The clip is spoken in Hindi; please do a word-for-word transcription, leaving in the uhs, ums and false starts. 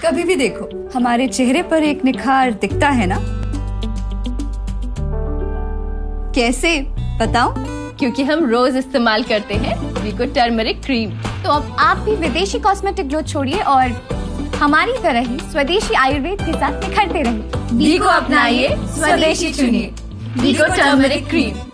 कभी भी देखो हमारे चेहरे पर एक निखार दिखता है ना। कैसे बताऊं? क्योंकि हम रोज इस्तेमाल करते हैं वीको टर्मरिक क्रीम। तो अब आप भी विदेशी कॉस्मेटिक ग्लो छोड़िए और हमारी तरह ही स्वदेशी आयुर्वेद के साथ निखरते रहिए। वीको अपनाइए, स्वदेशी चुनिए। Vicco turmeric cream.